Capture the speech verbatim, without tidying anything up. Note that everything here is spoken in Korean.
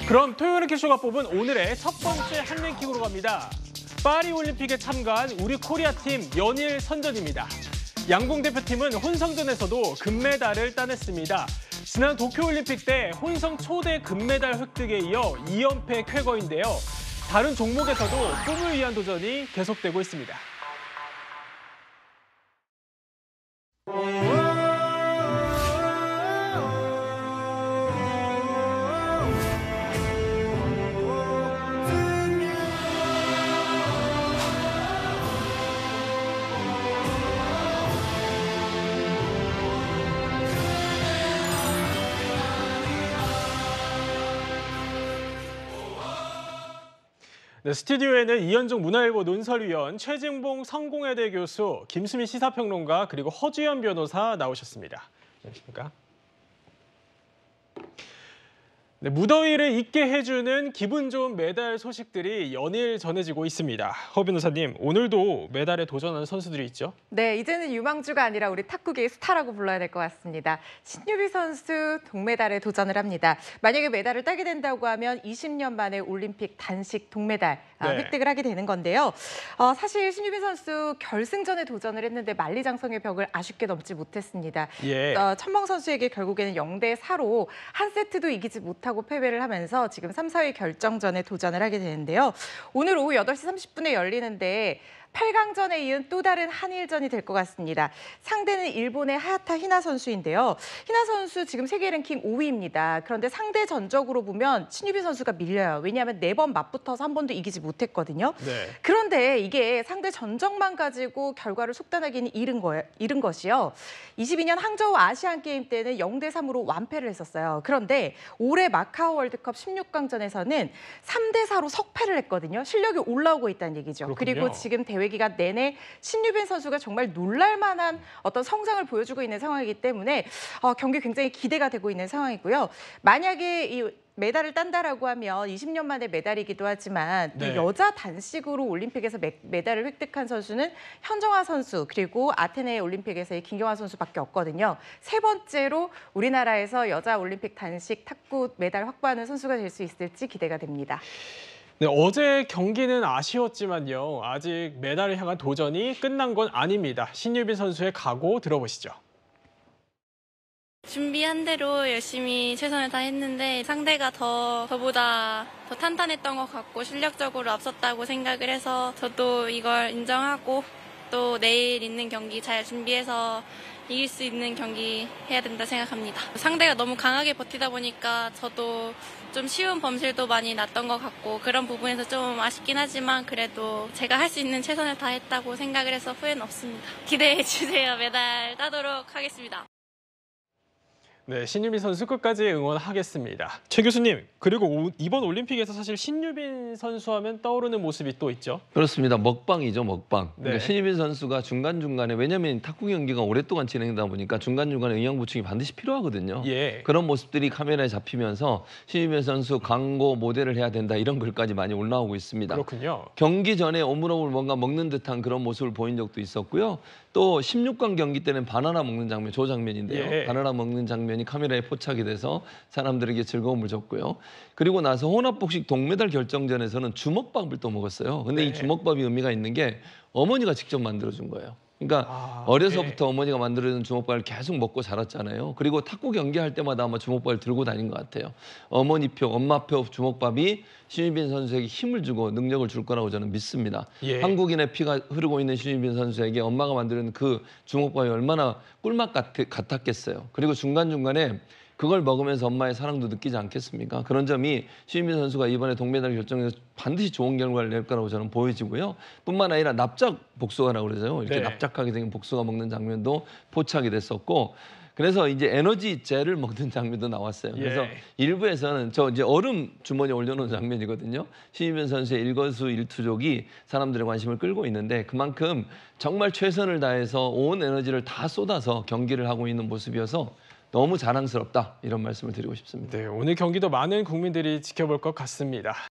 그럼 토요일 랭킹쇼가 뽑은 오늘의 첫 번째 한 랭킹으로 갑니다. 파리 올림픽에 참가한 우리 코리아 팀 연일 선전입니다. 양궁 대표팀은 혼성전에서도 금메달을 따냈습니다. 지난 도쿄올림픽 때 혼성 초대 금메달 획득에 이어 이 연패 쾌거인데요. 다른 종목에서도 꿈을 위한 도전이 계속되고 있습니다. 네, 스튜디오에는 이현종 문화일보 논설위원, 최진봉 성공회대 교수, 김수미 시사평론가, 그리고 허주연 변호사 나오셨습니다. 안녕하십니까? 네, 무더위를 잊게 해주는 기분 좋은 메달 소식들이 연일 전해지고 있습니다. 허 변호사님, 오늘도 메달에 도전하는 선수들이 있죠? 네, 이제는 유망주가 아니라 우리 탁구계의 스타라고 불러야 될 것 같습니다. 신유비 선수 동메달에 도전을 합니다. 만약에 메달을 따게 된다고 하면 이십 년 만에 올림픽 단식 동메달 네. 획득을 하게 되는 건데요. 어, 사실 신유비 선수 결승전에 도전을 했는데 만리장성의 벽을 아쉽게 넘지 못했습니다. 예. 어, 천멍 선수에게 결국에는 영 대 사로 한 세트도 이기지 못하고 하고 패배를 하면서 지금 삼, 사 위 결정전에 도전을 하게 되는데요. 오늘 오후 여덟 시 삼십 분에 열리는데 팔 강전에 이은 또 다른 한일전이 될 것 같습니다. 상대는 일본의 하야타 히나 선수인데요. 히나 선수 지금 세계 랭킹 오 위입니다. 그런데 상대 전적으로 보면 신유빈 선수가 밀려요. 왜냐하면 네 번 맞붙어서 한 번도 이기지 못했거든요. 네. 그런데 이게 상대 전적만 가지고 결과를 속단하기는 이른, 거예요, 이른 것이요. 이십이 년 항저우 아시안게임 때는 영 대 삼으로 완패를 했었어요. 그런데 올해 마카오 월드컵 십육 강전에서는 삼 대 사로 석패를 했거든요. 실력이 올라오고 있다는 얘기죠. 그렇군요. 그리고 지금 대회 기간 내내 신유빈 선수가 정말 놀랄만한 어떤 성장을 보여주고 있는 상황이기 때문에 어, 경기 굉장히 기대가 되고 있는 상황이고요. 만약에 이 메달을 딴다라고 하면 이십 년 만에 메달이기도 하지만 네. 여자 단식으로 올림픽에서 메, 메달을 획득한 선수는 현정화 선수 그리고 아테네 올림픽에서의 김경화 선수밖에 없거든요. 세 번째로 우리나라에서 여자 올림픽 단식 탁구 메달 확보하는 선수가 될 수 있을지 기대가 됩니다. 네, 어제 경기는 아쉬웠지만요. 아직 메달을 향한 도전이 끝난 건 아닙니다. 신유빈 선수의 각오 들어보시죠. 준비한 대로 열심히 최선을 다했는데 상대가 더 저보다 더 탄탄했던 것 같고 실력적으로 앞섰다고 생각을 해서 저도 이걸 인정하고 또 내일 있는 경기 잘 준비해서 이길 수 있는 경기 해야 된다 생각합니다. 상대가 너무 강하게 버티다 보니까 저도 좀 쉬운 범실도 많이 났던 것 같고 그런 부분에서 좀 아쉽긴 하지만 그래도 제가 할 수 있는 최선을 다했다고 생각을 해서 후회는 없습니다. 기대해 주세요. 메달 따도록 하겠습니다. 네, 신유빈 선수 끝까지 응원하겠습니다. 최 교수님, 그리고 오, 이번 올림픽에서 사실 신유빈 선수 하면 떠오르는 모습이 또 있죠? 그렇습니다. 먹방이죠, 먹방. 네. 그러니까 신유빈 선수가 중간중간에, 왜냐하면 탁구 경기가 오랫동안 진행되다 보니까 중간중간에 영양 보충이 반드시 필요하거든요. 예. 그런 모습들이 카메라에 잡히면서 신유빈 선수 광고 모델을 해야 된다 이런 글까지 많이 올라오고 있습니다. 그렇군요. 경기 전에 오물오물 뭔가 먹는 듯한 그런 모습을 보인 적도 있었고요. 또 십육 강 경기 때는 바나나 먹는 장면, 저 장면인데요. 예. 바나나 먹는 장면이 카메라에 포착이 돼서 사람들에게 즐거움을 줬고요. 그리고 나서 혼합복식 동메달 결정전에서는 주먹밥을 또 먹었어요. 근데 네. 이 주먹밥이 의미가 있는 게 어머니가 직접 만들어준 거예요. 그러니까 아, 어려서부터 네. 어머니가 만들어준 주먹밥을 계속 먹고 자랐잖아요. 그리고 탁구 경기할 때마다 아마 주먹밥을 들고 다닌 것 같아요. 어머니표, 엄마표 주먹밥이 신유빈 선수에게 힘을 주고 능력을 줄 거라고 저는 믿습니다. 예. 한국인의 피가 흐르고 있는 신유빈 선수에게 엄마가 만드는 그 주먹밥이 얼마나 꿀맛 같, 같았겠어요. 그리고 중간중간에 그걸 먹으면서 엄마의 사랑도 느끼지 않겠습니까? 그런 점이 신유빈 선수가 이번에 동메달 결정에서 반드시 좋은 결과를 낼 거라고 저는 보여지고요. 뿐만 아니라 납작 복숭아라고 그러죠. 이렇게 네. 납작하게 생긴 복숭아 먹는 장면도 포착이 됐었고 그래서 이제 에너지 젤을 먹는 장면도 나왔어요. 그래서 예. 일부에서는 저 이제 얼음 주머니에 올려놓은 장면이거든요. 신유빈 선수의 일거수일투족이 사람들의 관심을 끌고 있는데 그만큼 정말 최선을 다해서 온 에너지를 다 쏟아서 경기를 하고 있는 모습이어서 너무 자랑스럽다 이런 말씀을 드리고 싶습니다. 네, 오늘 경기도 많은 국민들이 지켜볼 것 같습니다.